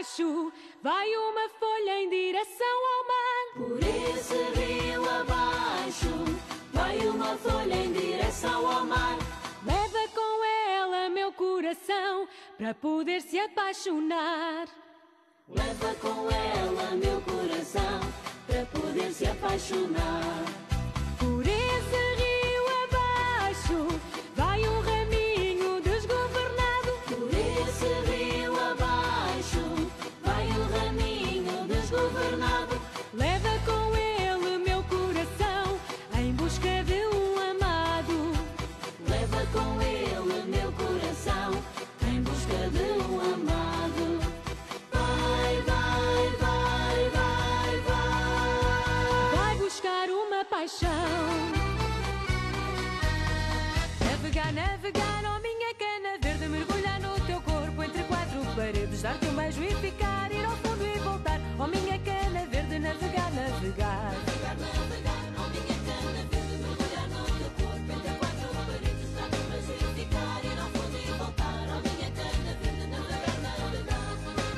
abaixo vai uma folha em direção ao mar. Por esse rio abaixo vai uma folha em direção ao mar. Leva com ela meu coração para poder se apaixonar. Leva com ela meu coração para poder se apaixonar. Por esse rio abaixo vai um raminho desgovernado. Por esse rio abaixo vai um raminho desgovernado. Leva com ele meu coração em busca de um amado. Leva com ele meu coração em busca de um amado. Vai, vai, vai, vai, vai. Vai buscar uma paixão. Navegar, navegar, oh minha cana verde. Mergulhar no teu corpo entre quatro paredes. Dar-te um beijo e ficar, ir ao fundo e voltar. Oh minha cana verde, navegar, navegar. Navegar, navegar, oh minha cana verde. Mergulhar no teu corpo entre quatro paredes. Dar-te um beijo e ficar, ir ao fundo e voltar. Oh minha cana verde, navegar, navegar.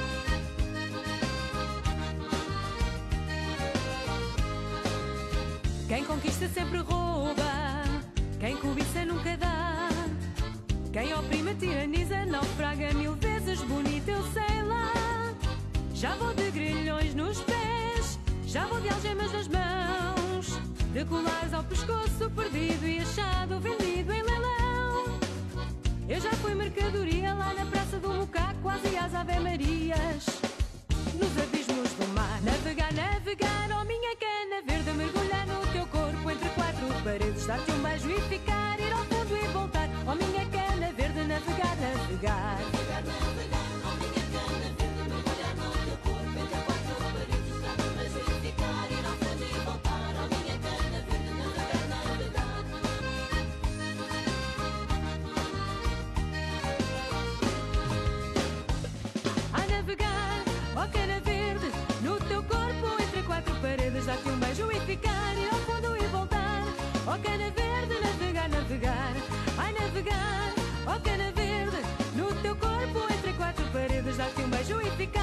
Quem conquista sempre rouba, quem cobiça nunca dá. Quem oprime tiraniza, naufraga mil vezes. Bonita eu sei lá. Já vou de grilhões nos pés, já vou de algemas nas mãos, de colares ao pescoço, perdido e achado, vendido em leilão. Eu já fui mercadoria lá na Praça do Mocaco, quase às Ave-Marias, nos abismos do mar. Navegar, navegar, oh minha cana verde. Mergulhar no teu corpo entre quatro paredes. Dar-te um beijo e ficar, ir ao fundo e voltar. Oh minha cana verde, navegar, navegar. Navegar, navegar, oh minha cana verde. Mergulhar no teu corpo entre quatro paredes. Dar-te um beijo e ficar, ir ao fundo e voltar. Oh minha cana verde, navegar, navegar. A navegar, oh cana verde, no teu corpo entre quatro paredes. Dar-te um beijo e ficar, ir ao fundo e voltar. Oh cana verde, navegar, navegar. Ai navegar, oh cana verde, no teu corpo entre quatro paredes. Dar-te um beijo e ficar.